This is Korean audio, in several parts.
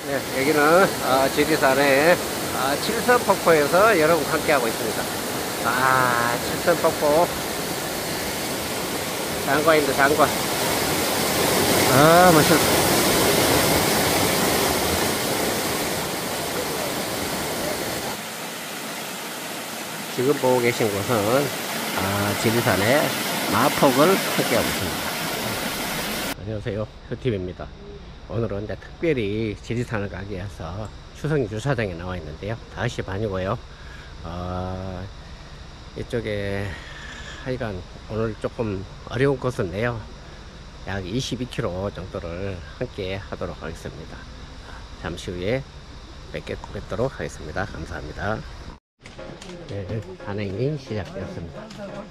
네, 여기는 지리산의 칠선폭포에서 여러분 함께하고 있습니다. 칠선폭포 장관입니다. 장관. 멋있다. 지금 보고 계신 곳은 지리산의 마폭을 함께하고 있습니다. 안녕하세요, 효팀입니다. 오늘은 이제 특별히 지리산을 가기 위해서 추성리 주차장에 나와 있는데요. 5시 반이고요. 이쪽에 하여간 오늘 조금 어려운 코스인데요. 약 22km 정도를 함께 하도록 하겠습니다. 잠시 후에 뵙도록 하겠습니다. 감사합니다. 네, 산행이 시작되었습니다.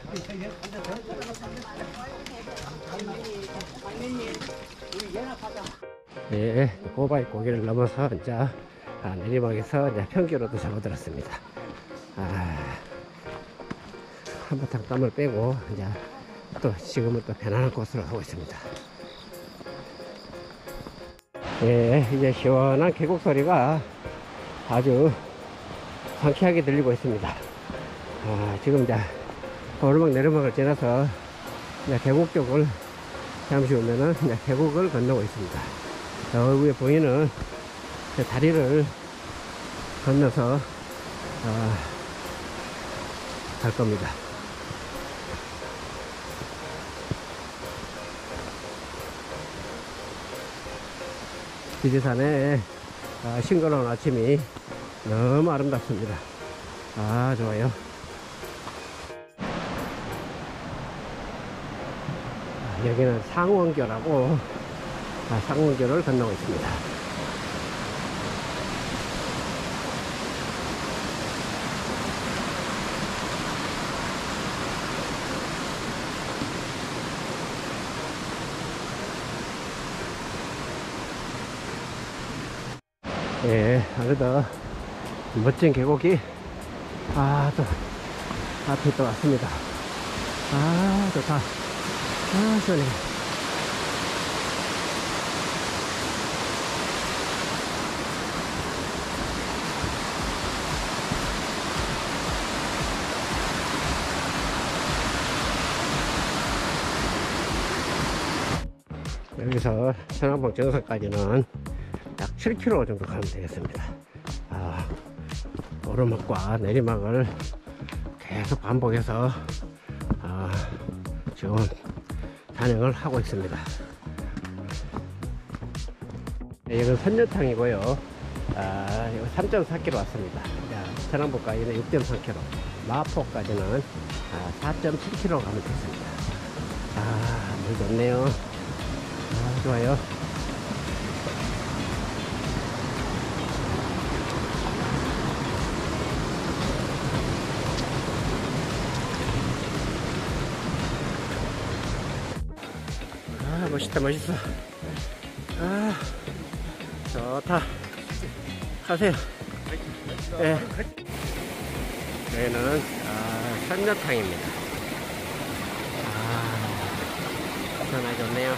네, 고바이 고개를 넘어서 이제 내리막에서 이제 평기로도 접어들었습니다. 한바탕 땀을 빼고 이제 또 지금은 또 편안한 곳으로 가고 있습니다. 네, 이제 시원한 계곡 소리가 아주 상쾌하게 들리고 있습니다. 지금 이제 오르막 내리막을 지나서 이제 계곡 쪽을 잠시 후면은 이제 계곡을 건너고 있습니다. 저 위에 보이는 다리를 건너서 갈 겁니다. 지리산에 싱그러운 아침이 너무 아름답습니다. 좋아요. 여기는 상원교라고 상원교를 건너고 있습니다. 예, 아무래도 멋진 계곡이 또 앞에 또 왔습니다. 좋다. 시원해. 여기서 천왕봉 정상까지는 약 7km 정도 가면 되겠습니다. 오르막과 내리막을 계속 반복해서 지금 산행을 하고 있습니다. 여기는 선녀탕이고요. 여기 3.4km 왔습니다. 천왕봉까지는 6.3km, 마포까지는 4.7km 가면 되겠습니다. 물 좋네요. 좋아요. 멋있다, 멋있어. 좋다. 가세요. 네. 여기는 선녀탕입니다. 시원하게 좋네요.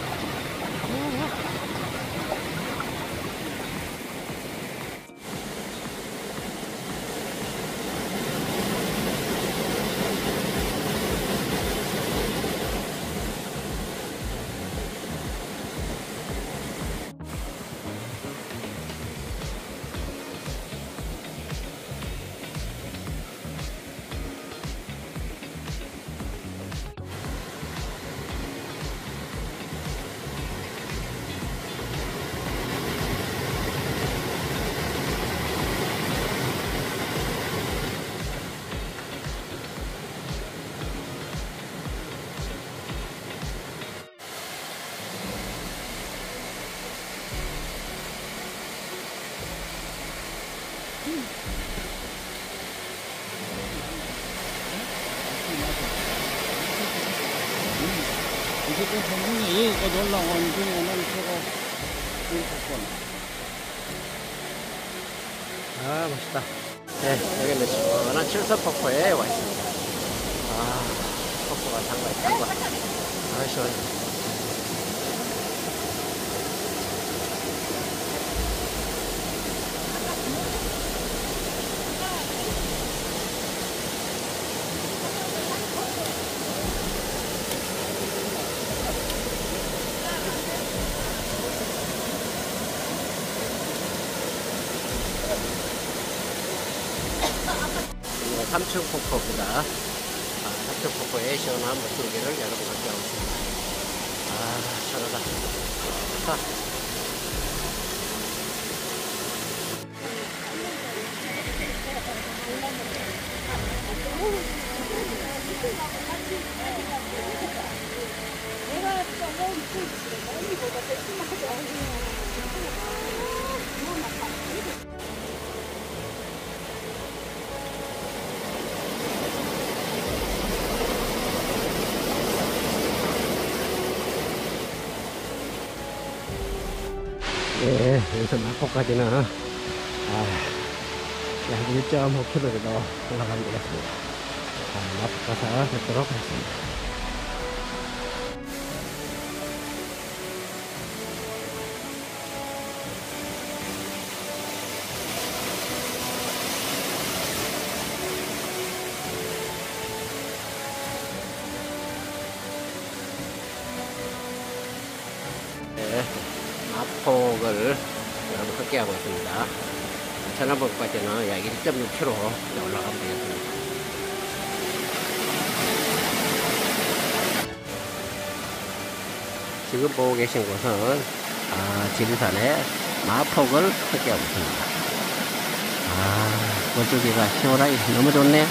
무조건 성공이 여기 올라온 중에는 저거 멋있다. 네, 여기는 시원한 칠선폭포에 와 있습니다. 폭포가 장관. 시원해. 삼층폭포입니다. 삼층폭포의 시원한 물줄기를 여러분 함께 하고 있습니다. 시원하다. 좋다. 예, 여기서 마포까지는 약 1.5km 정도 올라가면 되겠습니다. 마포 가서 뵙도록 하겠습니다. 네, 마폭을 여러분 함께하고 있습니다. 천안봉까지는 약 1.6km 올라가면 되겠습니다. 지금 보고 계신 곳은 지리산의 마폭을 함께하고 있습니다. 물줄기가 시원하게 너무 좋네.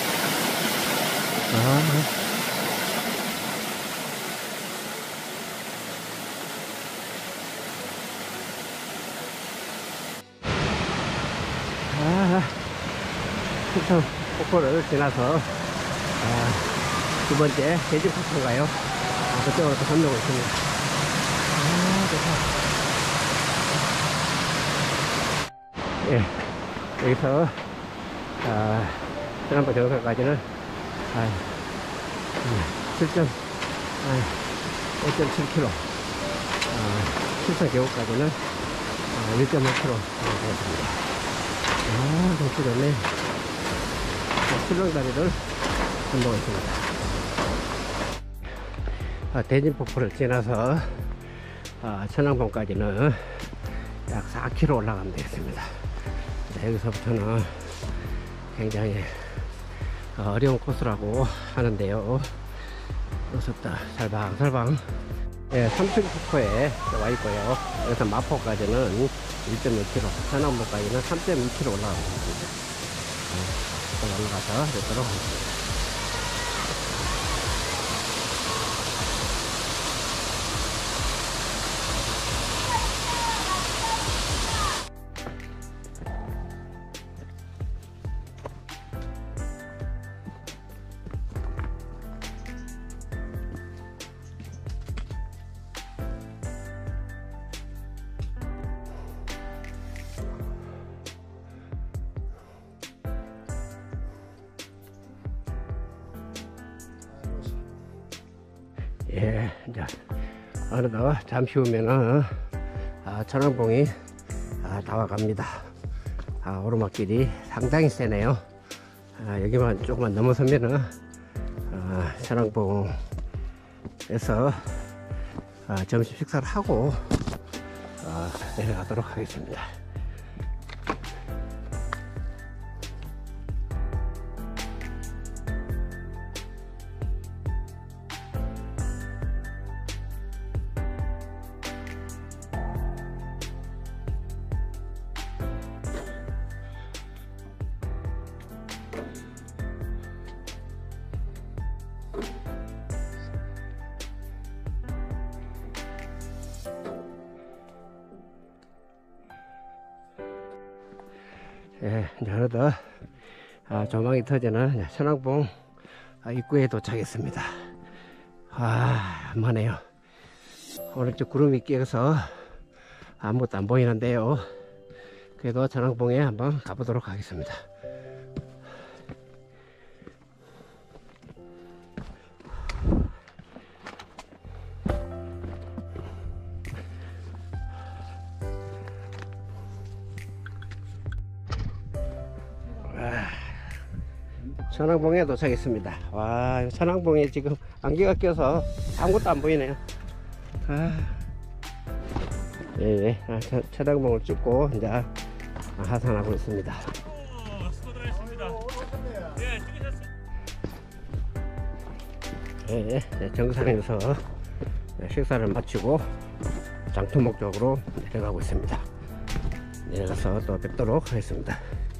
삼층 폭포를 지나서 두 번째 대지폭포인가요? 그쪽으로 또 건너고 있습니다. 좋다. 예, 여기서 지난번 정상까지는 5.7km, 실선 계곡까지는 1.5km 되었습니다. 좋지 좋네. 출렁다리를 건너고 있습니다. 대진폭포를 지나서 천왕봉까지는 약 4km 올라가면 되겠습니다. 여기서부터는 굉장히 어려운 코스라고 하는데요. 무섭다. 살방살방. 예, 삼층폭포에 와 있고요. 여기서 마포까지는 1.6km, 천왕봉까지는 3.2km 올라가면 됩니다. 올라가서 뵙도록 하겠습니다. 예, 이제 어느덧 잠시 후면은 천왕봉이 다 와갑니다. 오르막길이 상당히 세네요. 여기만 조금만 넘어서면은 천왕봉에서 점심 식사를 하고 내려가도록 하겠습니다. 예, 이제 어느덧 조망이 터지는 천왕봉 입구에 도착했습니다. 만해요. 오른쪽 구름이 끼어서 아무것도 안 보이는데요. 그래도 천왕봉에 한번 가보도록 하겠습니다. 천왕봉에 도착했습니다. 와, 천왕봉에 지금 안개가 껴서 아무것도 안 보이네요. 예, 천왕봉을 찍고 이제 하산하고 있습니다. 수고들하셨습니다. 예, 찍으셨습니다. 네, 정상에서 식사를 마치고 장터목 쪽으로 내려가고 있습니다. 내려가서 또 뵙도록 하겠습니다.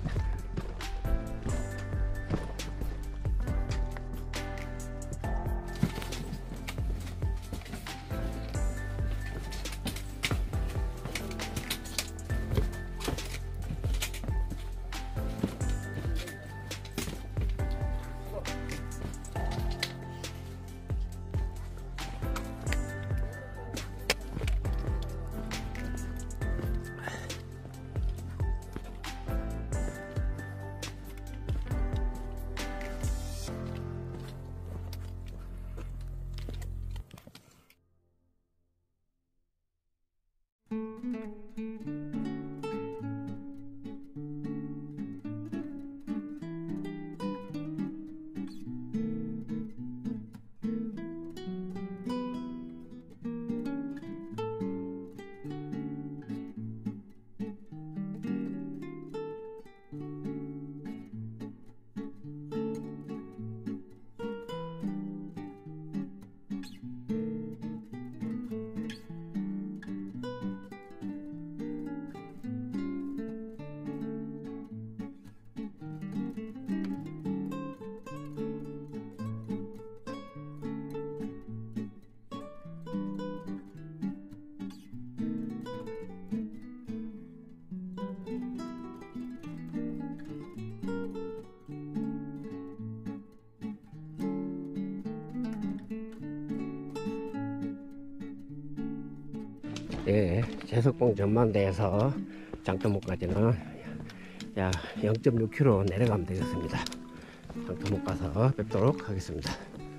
예, 제석봉 전망대에서 장터목까지는 약 0.6km 내려가면 되겠습니다. 장터목 가서 뵙도록 하겠습니다.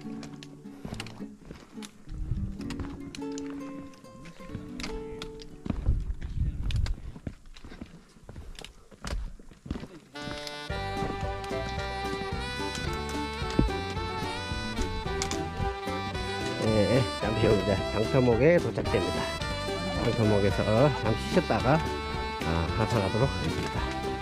예, 잠시 후 이제 장터목에 도착됩니다. 장터목에서 잠시 쉬었다가 하산하도록 하겠습니다.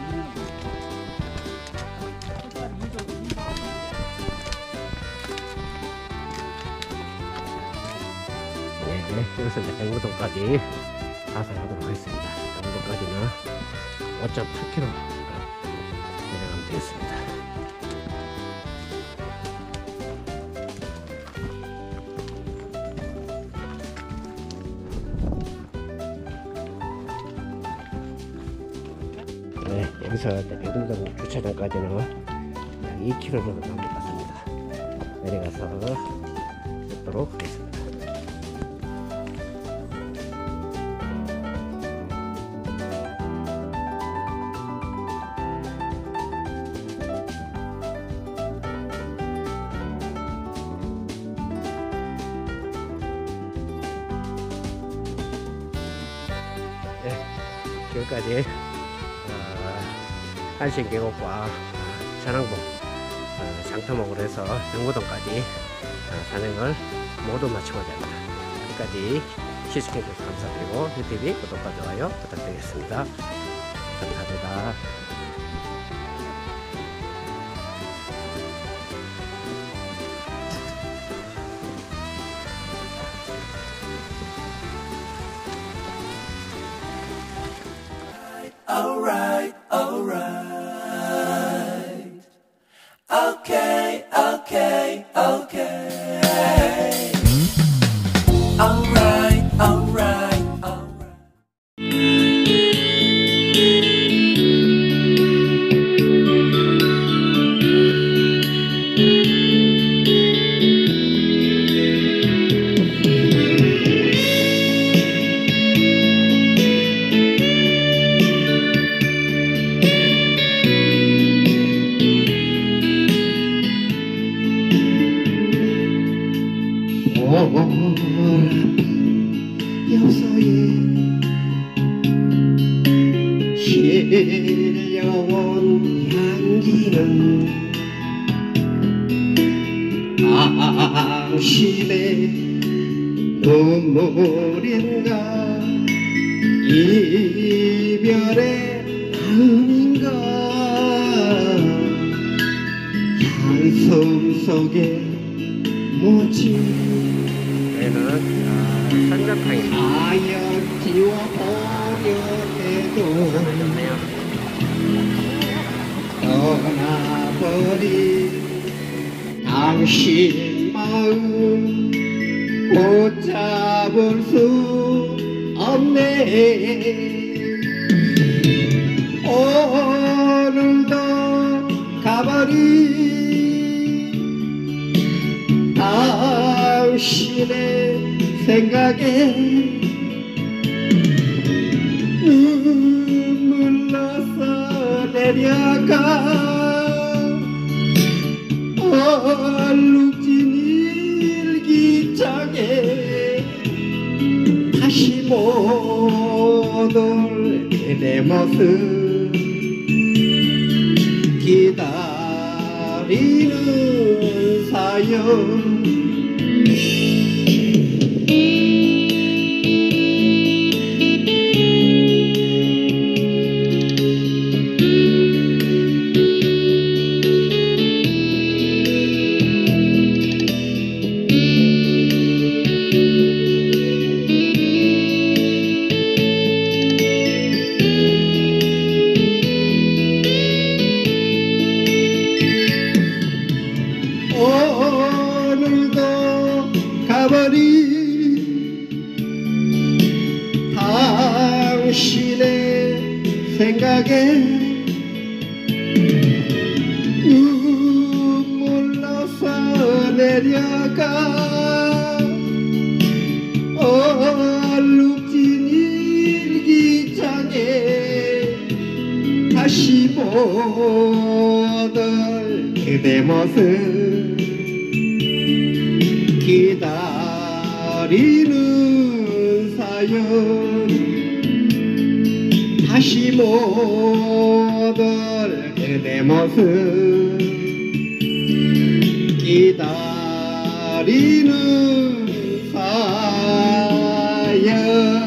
예, 여기서 이제 경부동까지 하산하도록 하겠습니다. 경부동까지는 5.8km 내려가면 되겠습니다. 네, 여기서 대동동 주차장까지는 약 2km 정도 남은 것 같습니다. 내려가서 뵙도록 하겠습니다. 네, 지금까지 한신계곡과 천왕봉 장터목으로 해서 경부동까지 산행을 모두 마치고자 합니다. 여기까지 시청해주셔서 감사드리고 유튜브 구독과 좋아요 부탁드리겠습니다. 감사합니다. Alright, alright. Okay, okay, okay. Alright, alright, alright. 여서의 실려온 향기는 당신의 눈물인가 이별의 마음인가 한숨 속에 묻지 떠나버린 당신 마음 붙잡을 수 없네. 오늘도 가버린 당신의 생각에 눈물로서 내려가 얼룩진 일기장에 다시 못 올 내 모습 기다리는 사연. 오늘도 가버린 당신의 생각에 눈물로서 내려가 얼룩진 일기장에 다시 못 올 그대 모습 기다리는 사연. 다시 못 올 그대 모습 기다리는 사연.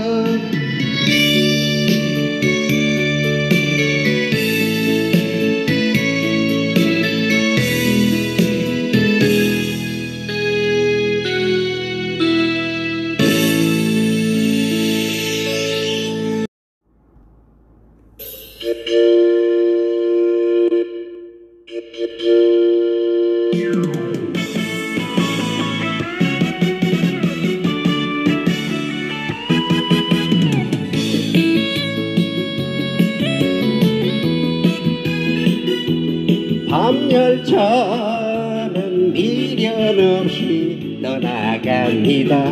밤열차는 미련 없이 떠나갑니다.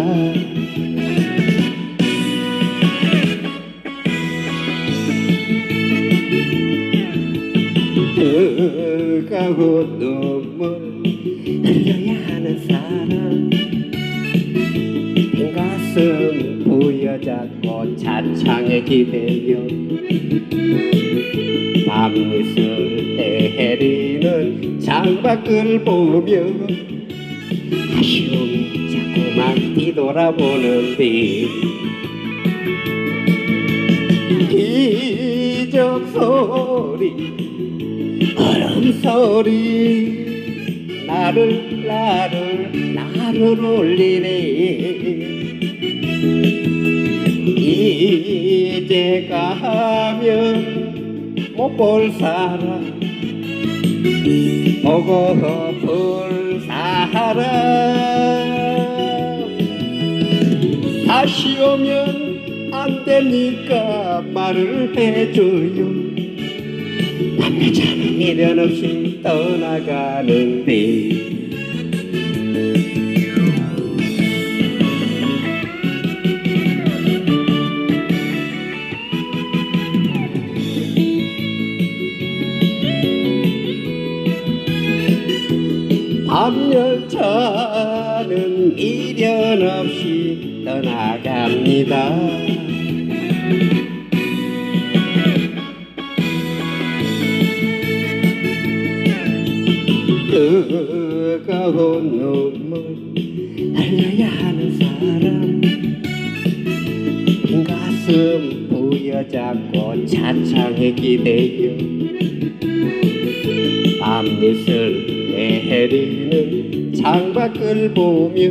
뜨거운 눈물 흘려야 하는 사람 빈 가슴 부여잡고 차창에 기대어 밤이슬 때 해리는 창밖을 보며 아쉬움이 자꾸만 뒤돌아보는데 기적 소리 얼음 소리 나를 울리네. 이제 가면 못 볼 사람 보고픈 사람 다시 오면 안 되니까 말을 해줘요. 남자는 미련 없이 떠나가는데 밤열차는 미련 없이 떠나갑니다. 뜨거운 눈물 흘려야 하는 사람 빈 가슴 부여잡고 차창에 기대어 밤이슬 해리는 창밖을 보며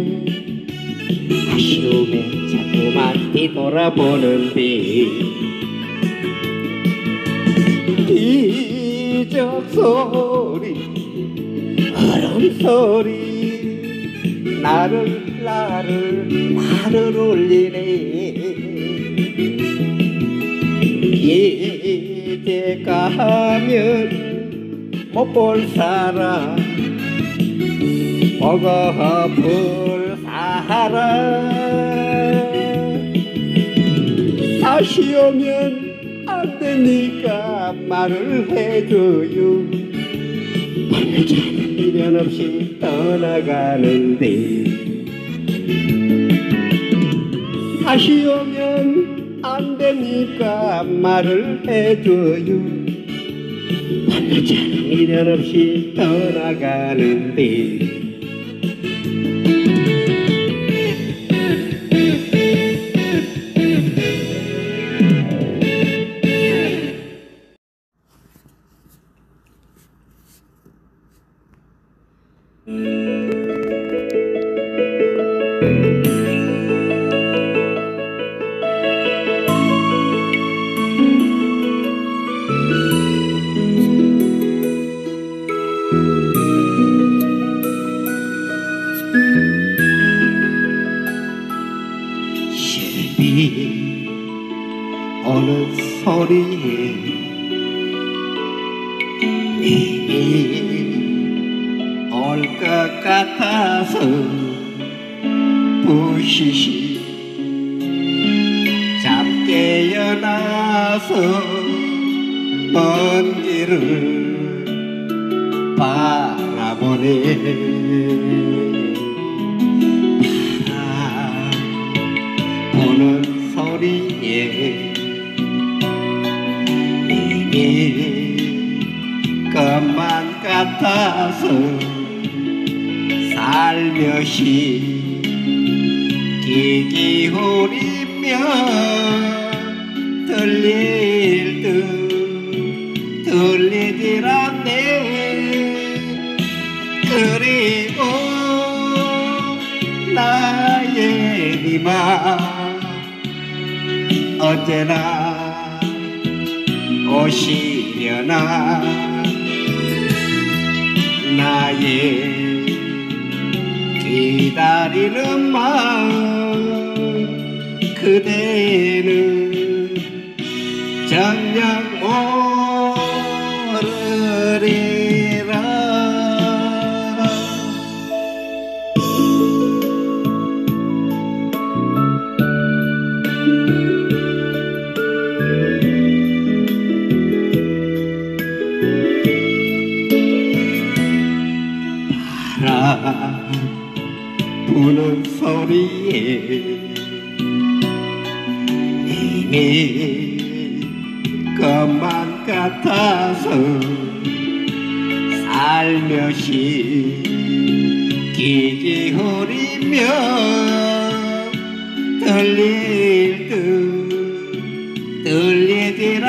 아쉬움에 자꾸만 뒤돌아보는데 기적 소리 얼음 소리 나를 울리네. 이제 가면 못 볼 사람 보고 볼 사람 다시 오면 안 되니까 말을 해줘요. 미련 없이 떠나가는데 다시 오면 안 되니까 말을 해줘요. 미련 없이 떠나가는데 실비 어느 소리에 님이 올 것 같아서 부시시 잠 깨어나서 먼 길을 바라보네. 보는 소리에 님이 것만 같아서 살며시 귀 기울이며 들릴 듯 들리질 않네. 그리고 나의 니마 언제나 오시려나. 나의 기다리는 마음 그대는 정녕 모르리라. 부는 소리에 님이 것만 같아서 살며시 귀 기울이며 들릴 듯 들리질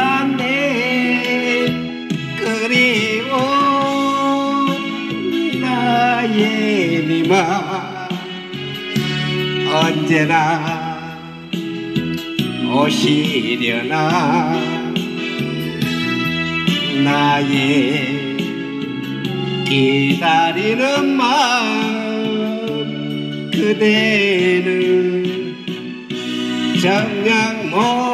않네. 그리워 나의 니마 언제나 오시려나. 나의 기다리는 마음 그대는 정녕